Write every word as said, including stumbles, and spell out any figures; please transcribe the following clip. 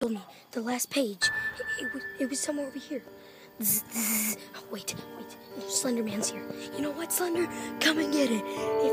me the last page. It, it, was, it was somewhere over here. Zzz, zzz. Oh, wait, wait. Slender Man's here. You know what, Slender? Come and get it.